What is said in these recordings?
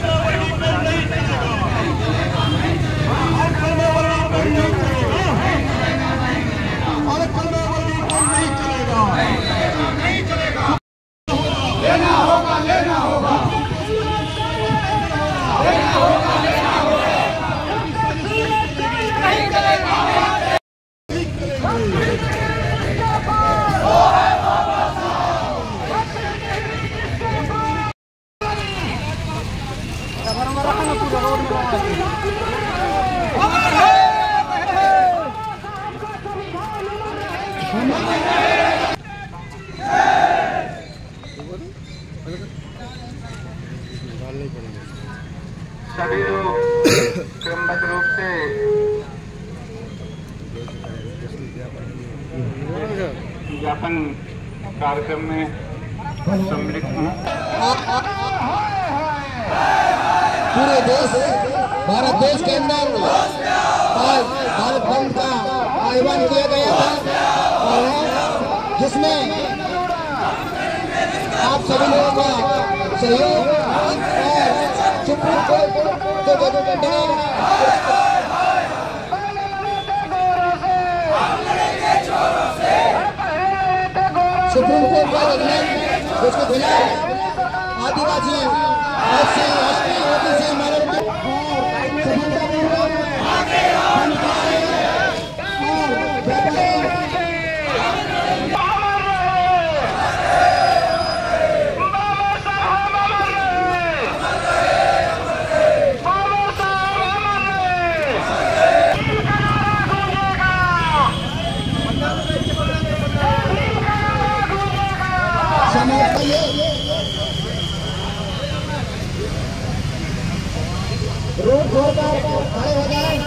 सभी लोग क्रमबद्ध रूप से ज्ञापन कार्यक्रम में सम्मिलित हुए। पूरे देश भारत देश के अंदर आज भारत बंद का आह्वान किया गया था और जिसमें आप सभी लोगों का सहयोग और सुप्रीम कोर्ट के सुप्रीम कोर्ट का जजमेंट जिसके खिलाफ आदिवासी राष्ट्रीय ओबीसी माइनॉरिटी रोड छोड़कर खड़े हो जाए।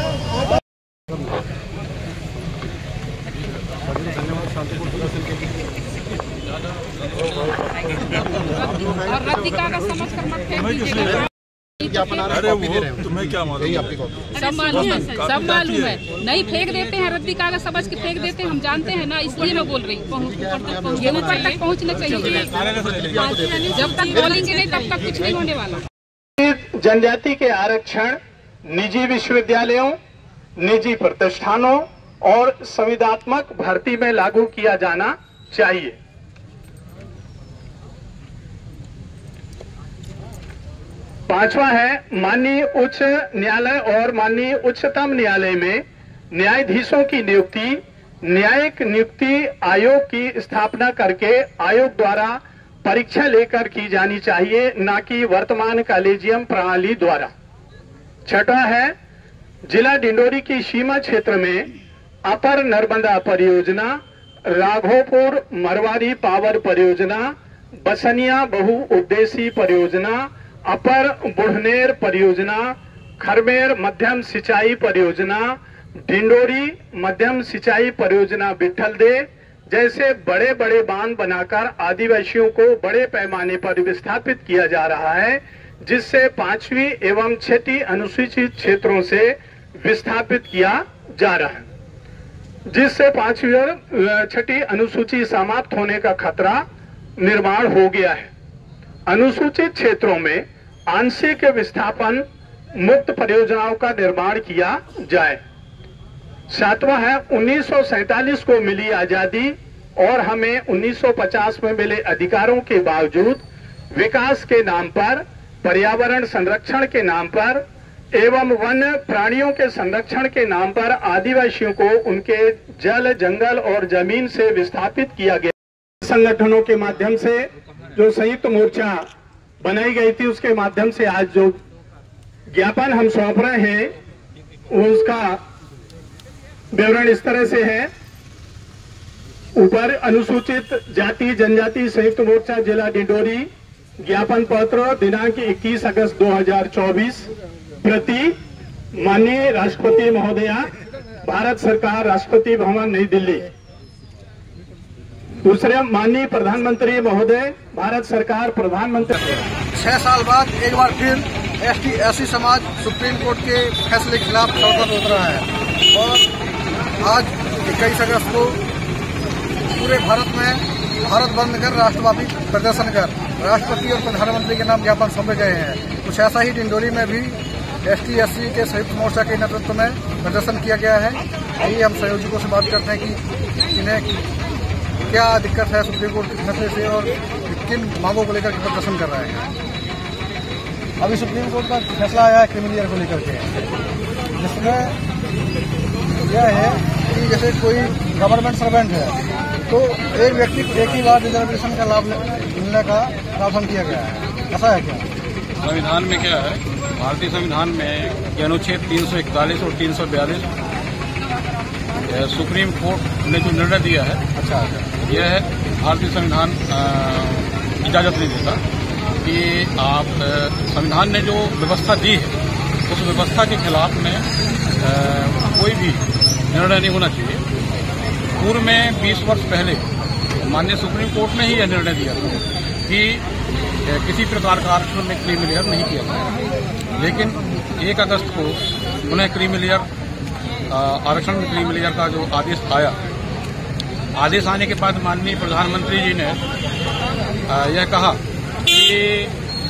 और रद्दी कागज समझ कर मत फेंक दीजिएगा। अरे वो तुम्हें क्या मालूम? सब मालूम है, सब मालूम है। नहीं फेंक देते हैं, रद्दी कागज समझ के फेंक देते हैं, हम जानते हैं ना, इसलिए मैं बोल रही हूँ। ये ऊपर तक पहुँचना चाहिए। जब तक बोलेंगे नहीं तब तक कुछ नहीं होने वाला। जनजाति के आरक्षण निजी विश्वविद्यालयों, निजी प्रतिष्ठानों और संविदात्मक भर्ती में लागू किया जाना चाहिए। पांचवा है, माननीय उच्च न्यायालय और माननीय उच्चतम न्यायालय में न्यायाधीशों की नियुक्ति न्यायिक नियुक्ति आयोग की स्थापना करके आयोग द्वारा परीक्षा लेकर की जानी चाहिए, न कि वर्तमान कॉलेजियम प्रणाली द्वारा। छठा है, जिला डिंडोरी की सीमा क्षेत्र में अपर नर्मदा परियोजना, राघोपुर मरवारी पावर परियोजना, बसनिया बहुउद्देशीय परियोजना, अपर बुढ़नेर परियोजना, खरमेर मध्यम सिंचाई परियोजना, डिंडोरी मध्यम सिंचाई परियोजना विट्ठल दे जैसे बड़े बड़े बांध बनाकर आदिवासियों को बड़े पैमाने पर विस्थापित किया जा रहा है, जिससे 5वीं एवं 6वीं अनुसूचित क्षेत्रों से विस्थापित किया जा रहा है, जिससे 5वीं और 6वीं अनुसूची समाप्त होने का खतरा निर्माण हो गया है। अनुसूचित क्षेत्रों में आंशिक विस्थापन मुक्त परियोजनाओं का निर्माण किया जाए। सातवां है, 1947 को मिली आजादी और हमें 1950 में मिले अधिकारों के बावजूद विकास के नाम पर, पर्यावरण संरक्षण के नाम पर एवं वन्य प्राणियों के संरक्षण के नाम पर आदिवासियों को उनके जल, जंगल और जमीन से विस्थापित किया गया। संगठनों के माध्यम से जो संयुक्त मोर्चा बनाई गई थी, उसके माध्यम से आज जो ज्ञापन हम सौंप रहे हैं उसका विवरण इस तरह से है। ऊपर अनुसूचित जाति जनजाति संयुक्त मोर्चा जिला डिंडोरी ज्ञापन पत्र दिनांक 21 अगस्त 2024 प्रति माननीय राष्ट्रपति महोदया, भारत सरकार, राष्ट्रपति भवन नई दिल्ली। दूसरे, माननीय प्रधानमंत्री महोदय, भारत सरकार, प्रधानमंत्री। 6 साल बाद एक बार फिर ST/SC समाज सुप्रीम कोर्ट के फैसले के खिलाफ सड़कों पर उतरा है और आज 21 अगस्त को पूरे भारत में भारत बंद कर राष्ट्रव्यापी प्रदर्शन कर राष्ट्रपति और प्रधानमंत्री के नाम ज्ञापन सौंपे गए हैं। कुछ ऐसा ही डिंडोरी में भी ST/SC के संयुक्त मोर्चा के नेतृत्व में प्रदर्शन किया गया है। आइए हम संयोजकों से बात करते हैं कि इन्हें क्या दिक्कत है सुप्रीम कोर्ट के फैसले से और किन मांगों को लेकर प्रदर्शन कर रहे हैं। अभी सुप्रीम कोर्ट का फैसला आया है क्रीमिलियर को लेकर के, जिसमें यह है कि जैसे कोई गवर्नमेंट सर्वेंट है तो एक व्यक्ति को एक ही बार रिजर्वेशन का लाभ मिलने का प्रावधान किया गया है। ऐसा है क्या? संविधान में क्या है, भारतीय संविधान में के अनुच्छेद 341 और 342 सुप्रीम कोर्ट ने जो निर्णय दिया है, अच्छा यह है भारतीय संविधान इजाजत नहीं देता कि आप संविधान ने जो व्यवस्था दी है उस व्यवस्था के खिलाफ में कोई भी निर्णय नहीं होना चाहिए। पूर्व में 20 वर्ष पहले माननीय सुप्रीम कोर्ट ने ही यह निर्णय दिया था कि किसी प्रकार का आरक्षण में क्रीमिलियर नहीं किया था, लेकिन 1 अगस्त को उन्हें क्रीमिलियर आरक्षण में क्रीमिलियर का जो आदेश आया, आदेश आने के बाद माननीय प्रधानमंत्री जी ने यह कहा कि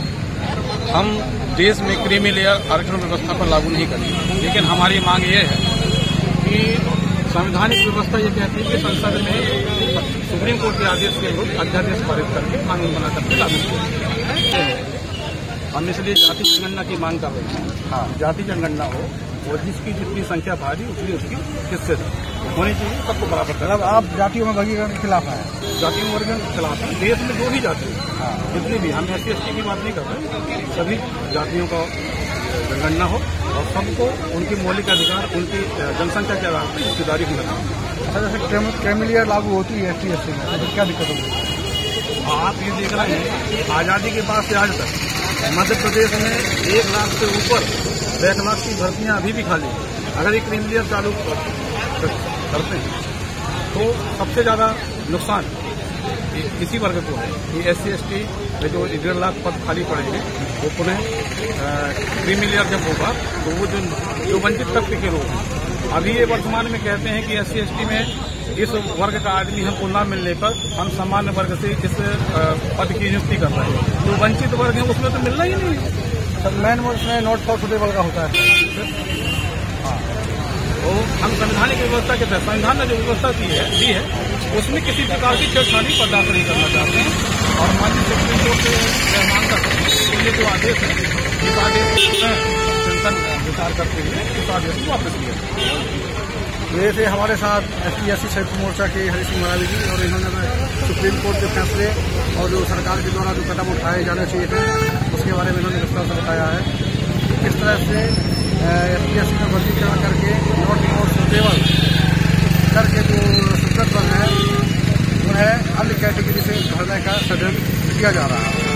हम देश में क्रीमिलियर आरक्षण व्यवस्था पर लागू नहीं करेंगे, लेकिन हमारी मांग ये है कि संवैधानिक व्यवस्था ये कहती है कि संसद में सुप्रीम कोर्ट के आदेश के अनुरूप अध्यादेश पारित करके कानून बना करके लागू किया। हम इसलिए जाति जनगणना की मांग कर रहे हैं। हाँ, जाति जनगणना हो और जिसकी जितनी संख्या भारी उतनी उसकी हिस्सेदार होनी चाहिए, सबको बराबर करना। मतलब आप जातियों में वर्गीकरण के खिलाफ हैं? जातियों में वर्गीकरण के खिलाफ है। देश में जो भी जाति है, जितनी भी, हम SC/ST की बात नहीं कर रहे, सभी जातियों का जनगणना हो और सबको उनकी मौलिक अधिकार, उनकी जनसंख्या के आधार पर हिस्सेदारी भी करना। अच्छा, जैसे क्रीमिलियर लागू होती है ST/SC में, तो क्या दिक्कत होगी? आप ये देख रहे हैं कि आज़ादी के बाद से आज तक मध्य प्रदेश में 1 लाख से ऊपर बैकलॉग की भर्तियां अभी भी खाली हैं। अगर ये क्रीमिलियर चालू करते हैं तो सबसे ज़्यादा नुकसान इसी वर्ग को है कि SC/ST में जो 1.5 लाख पद खाली पड़ेंगे वो पुनः क्रीमिलियर जब होगा तो वो जो वंचित तबके के लोग हैं, अभी ये वर्तमान में कहते हैं कि SC/ST में इस वर्ग का आदमी हमको न मिलने पर हम सामान्य वर्ग से इस पद की नियुक्ति कर रहे हैं। जो वंचित वर्ग है उसमें तो मिलना ही नहीं है। सर, मेन वर्ग में नॉट फॉर सुटेबल का होता है। हाँ, तो हम संवैधानिक व्यवस्था के तहत संविधान ने जो व्यवस्था दी है उसमें किसी प्रकार की छेड़छाड़ी बर्दाश्त नहीं करना चाहते हैं और माननीय सुप्रीम कोर्ट से मांग करते हैं तो ये जो आदेश है इस आदेश को चिंतन विचार करते हुए इस आदेश को वापस लिया। ये थे हमारे साथ ST/SC संयुक्त मोर्चा के हरि सिंह मरावी जी, और इन्होंने सुप्रीम कोर्ट के फैसले और जो सरकार के द्वारा जो कदम उठाए जाने चाहिए थे उसके बारे में इन्होंने विस्तार से बताया है। किस तरह से ST/SC में वर्गीकरण करके नॉट मोर सुटेबल करके जो सुब्रत वर्ग है उन्हें अन्य कैटेगरी से भरने का सृजन किया जा रहा है।